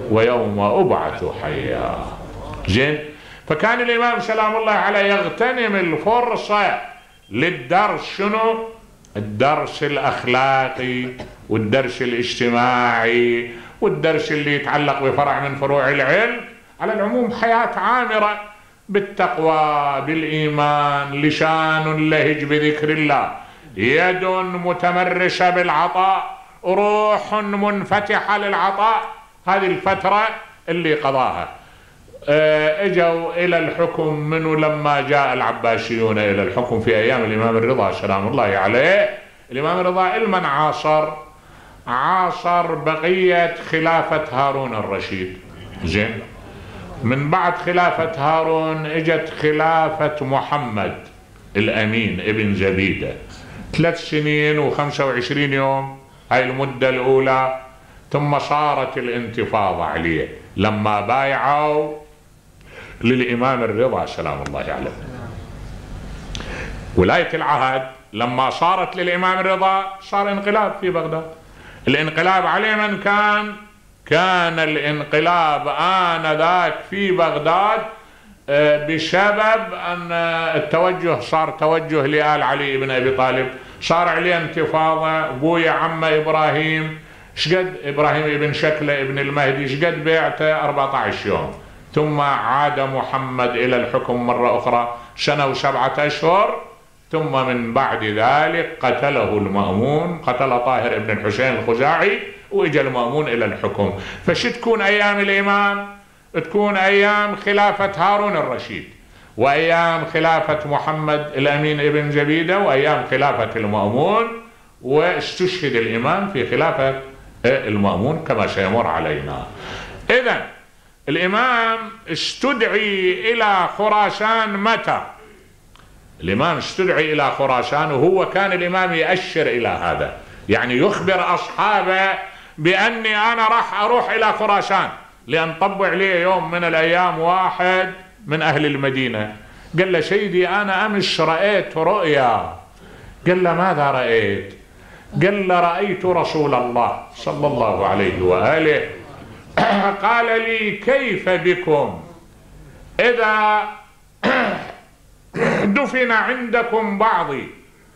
ويوم أبعث حيا. زين، فكان الإمام سلام الله عليه يغتنم الفرصة للدرس. شنو؟ الدرس الأخلاقي والدرس الاجتماعي والدرس اللي يتعلق بفرع من فروع العلم. على العموم حياة عامرة بالتقوى بالإيمان، لسان لهج بذكر الله، يد متمرسة بالعطاء، روح منفتحة للعطاء. هذه الفترة اللي قضاها. اجوا الى الحكم منه لما جاء العباسيون الى الحكم في ايام الامام الرضا سلام الله عليه. الامام الرضا المن عاصر عاصر بقية خلافة هارون الرشيد. زين، من بعد خلافة هارون اجت خلافة محمد الامين ابن زبيدة، ثلاث سنين وخمسة وعشرين يوم، هاي المدة الاولى. ثم صارت الانتفاضة عليه لما بايعوا للإمام الرضا سلام الله عليه. ولاية العهد لما صارت للإمام الرضا صار انقلاب في بغداد. الانقلاب عليه من كان؟ كان الانقلاب آنذاك في بغداد بسبب أن التوجه صار توجه لآل علي بن أبي طالب، صار عليه انتفاضة. بويا عم إبراهيم شقد إبراهيم ابن شكلة ابن المهدي شقد بيعته أربعة عشر يوم. ثم عاد محمد إلى الحكم مرة أخرى سنة وسبعة أشهر. ثم من بعد ذلك قتله المأمون، قتل طاهر ابن الحسين الخزاعي، وإجا المأمون إلى الحكم. فش تكون أيام الإمام؟ تكون أيام خلافة هارون الرشيد، وأيام خلافة محمد الأمين ابن زبيدة، وأيام خلافة المأمون. واستشهد الإمام في خلافة المأمون كما سيمر علينا. إذن الإمام استدعي إلى خراسان متى؟ الإمام استدعي إلى خراسان وهو كان الإمام يأشر إلى هذا، يعني يخبر أصحابه بأني أنا راح أروح إلى خراسان، لأن طبع لي يوم من الأيام واحد من أهل المدينة قال له سيدي أنا أمس رأيت رؤيا. قال له ماذا رأيت؟ قال له رأيت رسول الله صلى الله عليه وآله قال لي كيف بكم إذا دفن عندكم بعضي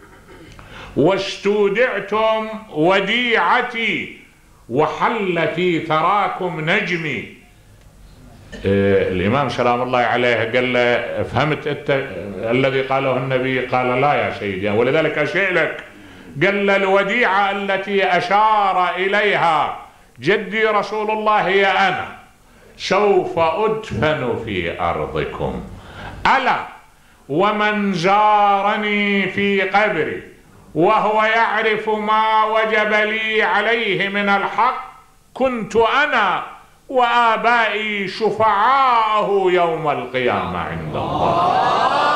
واستودعتم وديعتي وحل في ثراكم نجمي. آه الإمام سلام الله عليه قال له فهمت أنت الذي قاله النبي؟ قال لا يا سيدي، ولذلك أشيء لك. قال له الوديعة التي أشار إليها جدي رسول الله هي أنا، سوف أدفن في أرضكم، ألا ومن زارني في قبري وهو يعرف ما وجب لي عليه من الحق كنت أنا وآبائي شفعاءه يوم القيامة عند الله.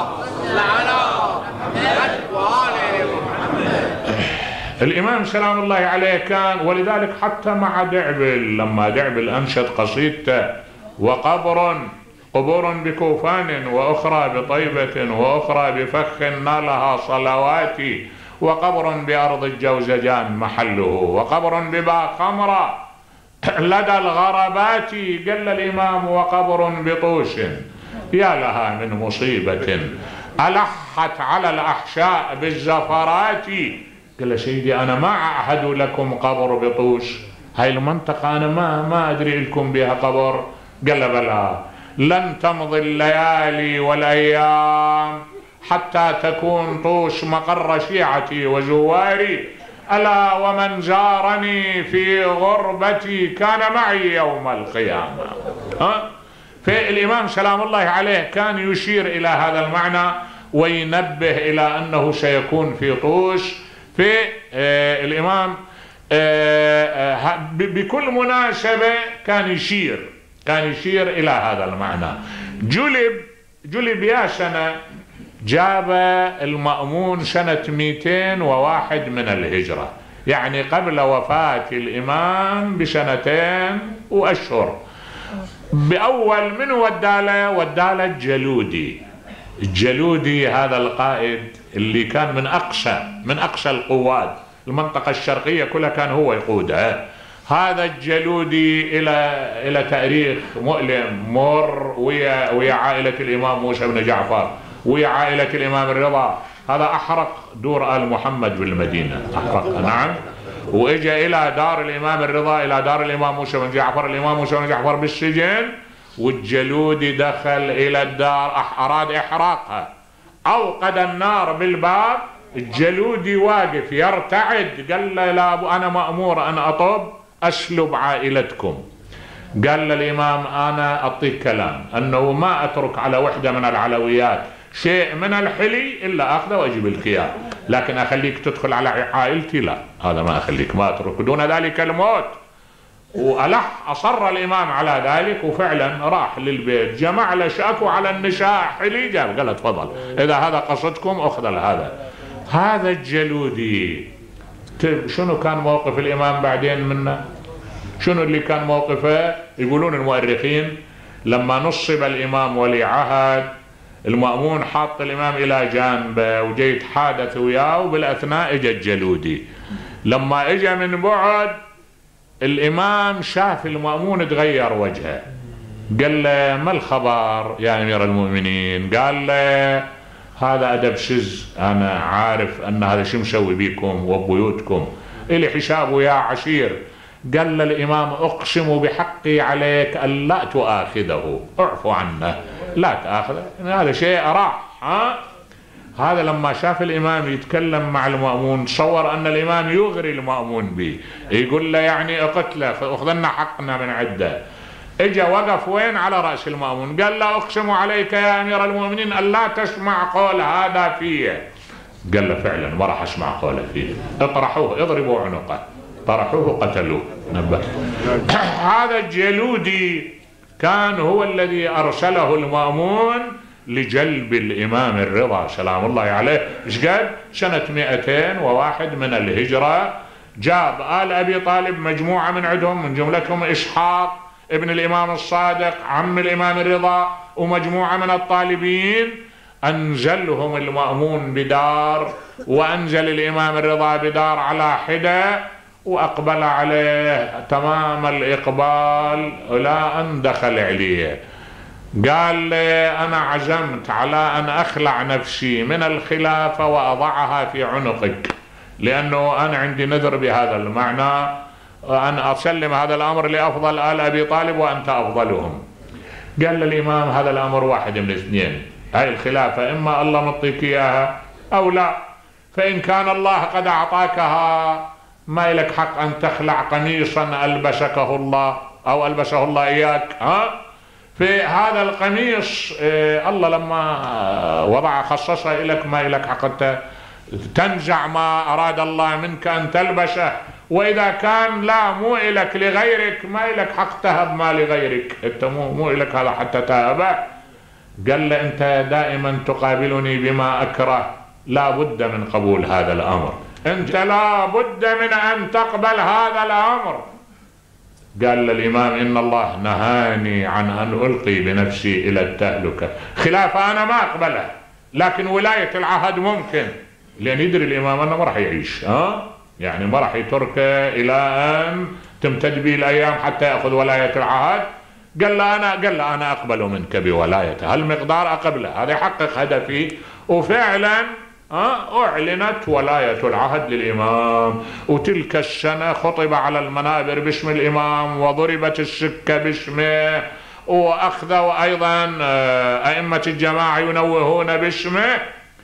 الإمام سلام الله عليه كان، ولذلك حتى مع دعبل لما دعبل أنشد قصيدته وقبر قبور بكوفان وأخرى بطيبة وأخرى بفخ نالها صلواتي وقبر بأرض الجوزجان محله وقبر ببا خمرة لدى الغربات. قال الإمام وقبر بطوش يا لها من مصيبة ألحت على الأحشاء بالزفرات. قال سيدي أنا ما أعهد لكم قبر بطوش، هاي المنطقة أنا ما ما أدري لكم بها قبر. قال بلى لن تمضي الليالي والأيام حتى تكون طوش مقر شيعتي وزواري، ألا ومن زارني في غربتي كان معي يوم القيامة. ها؟ فالإمام سلام الله عليه كان يشير إلى هذا المعنى وينبه إلى أنه سيكون في طوش. في آه الإمام آه آه بكل مناسبة كان يشير كان يشير إلى هذا المعنى. جلب جلب يا سنة جاب المأمون سنة مئتين وواحد من الهجرة، يعني قبل وفاة الإمام بسنتين وأشهر. بأول من وداله وداله الجلودي. الجلودي هذا القائد اللي كان من أقصى من أقصى القوات، المنطقة الشرقية كلها كان هو يقودها. هذا الجلودي إلى إلى تاريخ مؤلم مر ويا ويا عائلة الإمام موسى بن جعفر ويا عائلة الإمام الرضا. هذا أحرق دور آل محمد بالمدينة، أحرق نعم، وإجا إلى دار الإمام الرضا، إلى دار الإمام موسى بن جعفر. الإمام موسى بن جعفر بالسجن، والجلودي دخل إلى الدار، أراد إحراقها، أوقد النار بالباب، الجلودي واقف يرتعد، قال له لا أبو أنا مأمور أن أطب أسلب عائلتكم. قال للإمام أنا أعطيك كلام أنه ما أترك على وحدة من العلويات شيء من الحلي إلا أخذه وأجيب لك إياه، لكن أخليك تدخل على عائلتي لا، هذا ما أخليك، ما أترك دون ذلك الموت. وألح أصر الإمام على ذلك، وفعلا راح للبيت جمع له شاكو على النساء حلي، جاب قال تفضل إذا هذا قصدكم أخذ هذا. هذا الجلودي شنو كان موقف الإمام بعدين منه؟ شنو اللي كان موقفه؟ يقولون المؤرخين لما نصب الإمام ولي عهد، المأمون حاط الإمام إلى جانبه وجاي يتحادث وياه، وبالأثناء اجى الجلودي. لما اجى من بعد الإمام شاف المأمون تغير وجهه، قال له ما الخبر يا أمير المؤمنين؟ قال له هذا أدب شز، أنا عارف أن هذا شو مسوي بيكم وبيوتكم، إلي حسابه يا عشير. قال للإمام أقسم بحقي عليك أن لا تؤاخذه، اعفو عنه لا تأخذه، هذا شيء راح. ها هذا لما شاف الإمام يتكلم مع المأمون تصور أن الإمام يغري المأمون به، يقول له يعني اقتله أخذنا حقنا من عده. اجا وقف وين؟ على رأس المأمون، قال له أقسم عليك يا أمير المؤمنين أن لا تسمع قول هذا فيه. قال له فعلا ما راح أسمع قوله فيه، اطرحوه اضربوا عنقه، طرحوه قتلوه. نبه هذا الجلودي كان هو الذي أرسله المأمون لجلب الإمام الرضا سلام الله عليه. ايش قال؟ سنة مئتين وواحد من الهجرة، جاب آل أبي طالب مجموعة من عندهم، من جملتهم إسحاق ابن الإمام الصادق عم الإمام الرضا، ومجموعة من الطالبين، أنزلهم المأمون بدار، وأنزل الإمام الرضا بدار على حدة، وأقبل عليه تمام الإقبال لا أن دخل عليه. قال لي أنا عزمت على أن أخلع نفسي من الخلافة وأضعها في عنقك، لأنه أنا عندي نذر بهذا المعنى أن أسلم هذا الأمر لأفضل آل أبي طالب وأنت أفضلهم. قال للإمام هذا الأمر واحد من الاثنين، هاي الخلافة إما الله مطيك إياها أو لا، فإن كان الله قد أعطاكها ما لك حق أن تخلع قميصا ألبسكه الله أو ألبسه الله إياك. ها في هذا القميص إيه الله لما وضع خصصه لك ما لك حق تنزع ما أراد الله منك أن تلبسه، وإذا كان لا مو إلك لغيرك ما لك حق تهب ما لغيرك، أنت مو مو إلك هذا حتى تهبه. قال له أنت دائما تقابلني بما أكره، لا بد من قبول هذا الأمر، أنت لا بد من أن تقبل هذا الأمر. قال للإمام إن الله نهاني عن أن ألقي بنفسي إلى التهلكة، خلافة أنا ما أقبلها، لكن ولاية العهد ممكن، لأن يدري الإمام أنه ما راح يعيش، ها يعني ما راح يتركه إلى أن تمتد به الأيام حتى يأخذ ولاية العهد. قال له أنا قال له أنا أقبل منك بولايته، هالمقدار أقبله، هذا يحقق هدفي. وفعلا أعلنت ولاية العهد للإمام، وتلك السنة خطب على المنابر باسم الإمام، وضربت السكة باسمه، وأخذوا أيضا أئمة الجماعة ينوهون باسمه.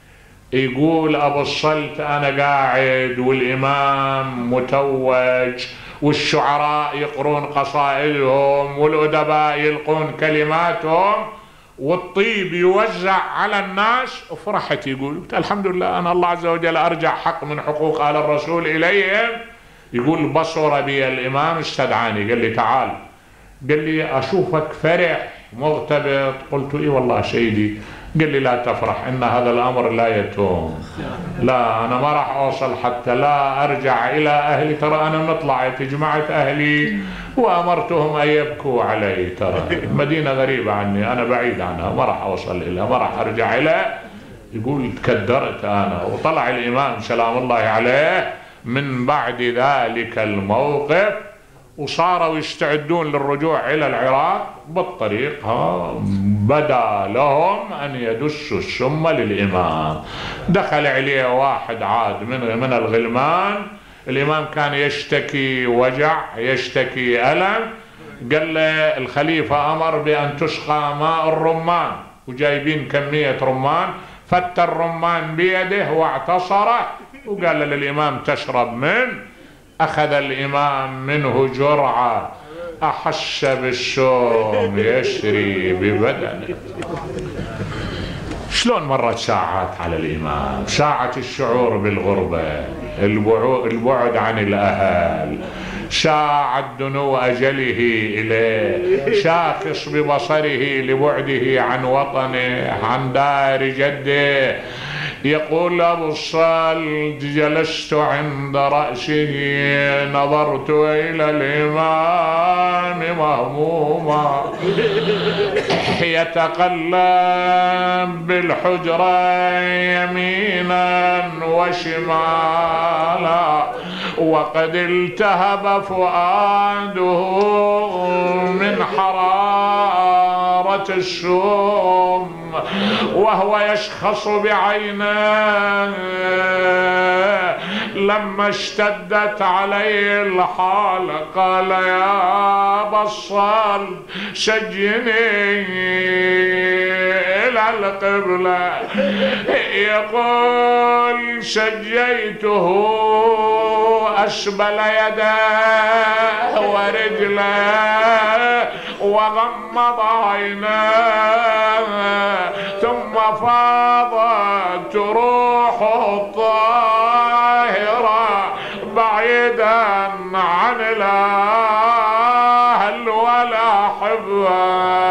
يقول أبو الصلت أنا قاعد والإمام متوج، والشعراء يقرون قصائدهم، والأدباء يلقون كلماتهم، والطيب يوزع على الناس. فرحت يقول الحمد لله أنا الله عز وجل أرجع حق من حقوق آل الرسول إليهم. يقول بصر بي الإمام استدعاني، قال لي تعال، قال لي أشوفك فرح مغتبط. قلت إيه والله سيدي. قال لي لا تفرح، إن هذا الأمر لا يتوم، لا أنا ما راح أوصل حتى لا أرجع إلى أهلي، ترى أنا طلعت جمعت أهلي وأمرتهم أن يبكوا علي، ترى مدينة غريبة عني أنا بعيد عنها ما راح أوصل إليها، ما راح أرجع إليها. يقول تكدرت أنا. وطلع الإمام سلام الله عليه من بعد ذلك الموقف وصاروا يستعدون للرجوع إلى العراق. بالطريق بدا لهم أن يدسوا السم للإمام. دخل عليه واحد عاد من من الغلمان، الإمام كان يشتكي وجع، يشتكي ألم، قال له الخليفة أمر بأن تسقى ماء الرمان، وجايبين كمية رمان، فت الرمان بيده واعتصره وقال للإمام تشرب منه. أخذ الإمام منه جرعة، أحس بالشوم يسري ببدنه. شلون مرت ساعات على الإمام، ساعة الشعور بالغربة، البعد عن الأهل، ساعة دنو أجله إليه، شاخص ببصره لبعده عن وطنه، عن دار جده. يقول أبو الصلت جلست عند رأسه نظرت إلى الإمام مهموما يتقلب بالحجرة يمينا وشمالا، وقد التهب فؤاده من حرارة السم، وهو يشخص بعينه لما اشتدت عليه الحال قال يا بصال شجني إلى القبلة. يقول شجيته أسبل يده ورجله وغمض عيناه، ثم فاضت روحه الطاهرة بعيدا عن الأهل والأحبة.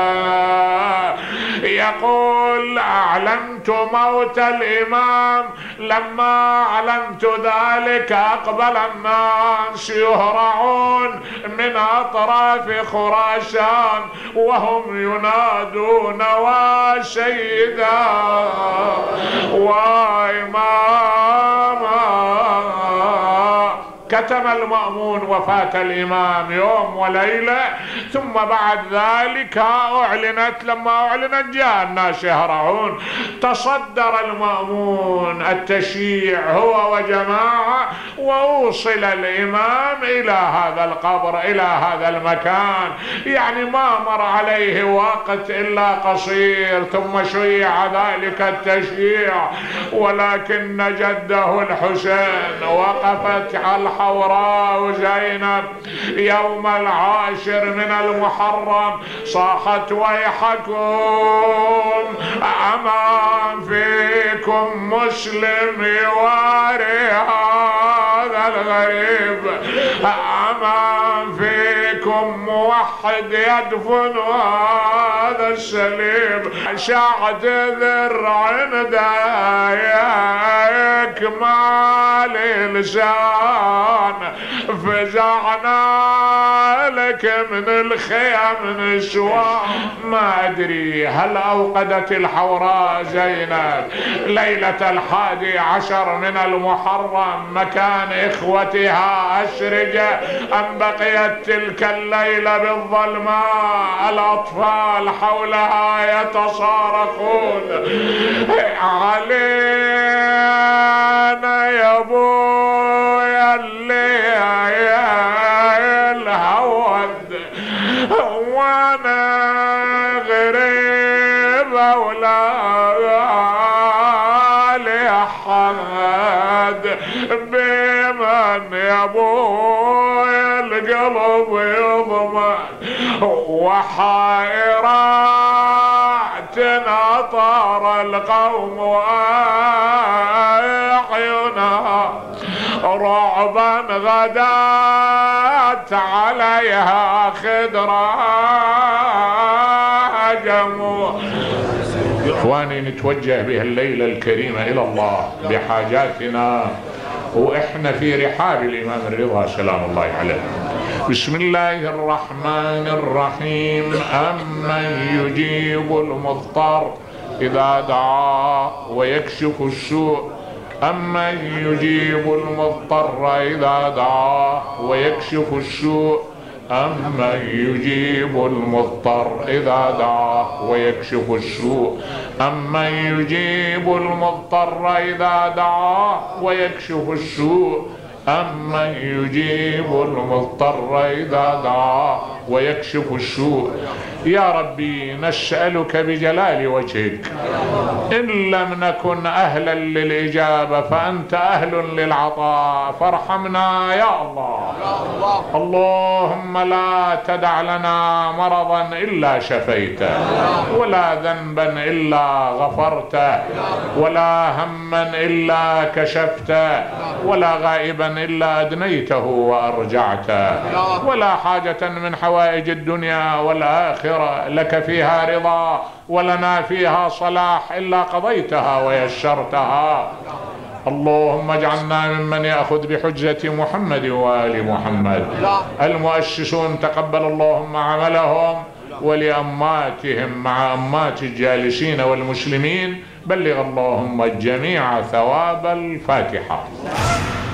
يقول أعلمت موت الإمام، لما علمت ذلك أقبل الناس يهرعون من أطراف خراسان وهم ينادون وسيدا وإماما. كتم المأمون وفاة الإمام يوم وليلة، ثم بعد ذلك أعلنت. لما أعلنت جاء الناس يهرعون، تصدر المأمون التشييع هو وجماعة، ووصل الإمام إلى هذا القبر، إلى هذا المكان. يعني ما مر عليه وقت إلا قصير ثم شيع ذلك التشييع، ولكن جده الحسين وقفت على الحوراء زينب يوم العاشر من المحرم صاحت ويحكم أما فيكم مسلم يواري هذا الغريب، أما فيكم موحد يدفن هذا السليم. شاعت ذر عندك مالي لسان، فزعنا لك من الخيام نسوان. ما أدري هل أوقدت الحوراء زينب ليلة الحادي عشر من المحرم مكان إخوتها أشرجة، أم بقيت تلك الليلة بالظلماء الأطفال حولها يتصارخون علينا يا بويا اللي الهود، وانا غريب ولا لي حد، بمن يا بويا القلب يضمن، وحائرات نطر القوم وأعينها رعبا غدات عليها خضرا هجموا. إخواني نتوجه بهالليلة الكريمة إلى الله بحاجاتنا وإحنا في رحاب الإمام الرضا سلام الله عليه. بسم الله الرحمن الرحيم. أمن يجيب المضطر إذا دعاه ويكشف السوء، أمن يجيب المضطر إذا دعاه ويكشف السوء أمن يجيب المضطر إذا دعاه ويكشف السوء أمن يجيب المضطر إذا دعاه ويكشف السوء أمن يجيب المضطر إذا دعاه ويكشف السوء. يا ربي نسألك بجلال وجهك إن لم نكن أهلا للإجابة فأنت أهل للعطاء فارحمنا يا الله. اللهم لا تدع لنا مرضا إلا شفيته ولا ذنبا إلا غفرته ولا هما إلا كشفته ولا غائبا إلا أدنيته وأرجعته ولا حاجة من حوائج الدنيا والآخرة لك فيها رضا ولنا فيها صلاح إلا قضيتها ويسرتها. اللهم اجعلنا ممن يأخذ بحجة محمد وآل محمد المؤسسون، تقبل اللهم عملهم، ولأماتهم مع أمات الجالسين والمسلمين بلغ اللهم الجميع ثواب الفاتحة.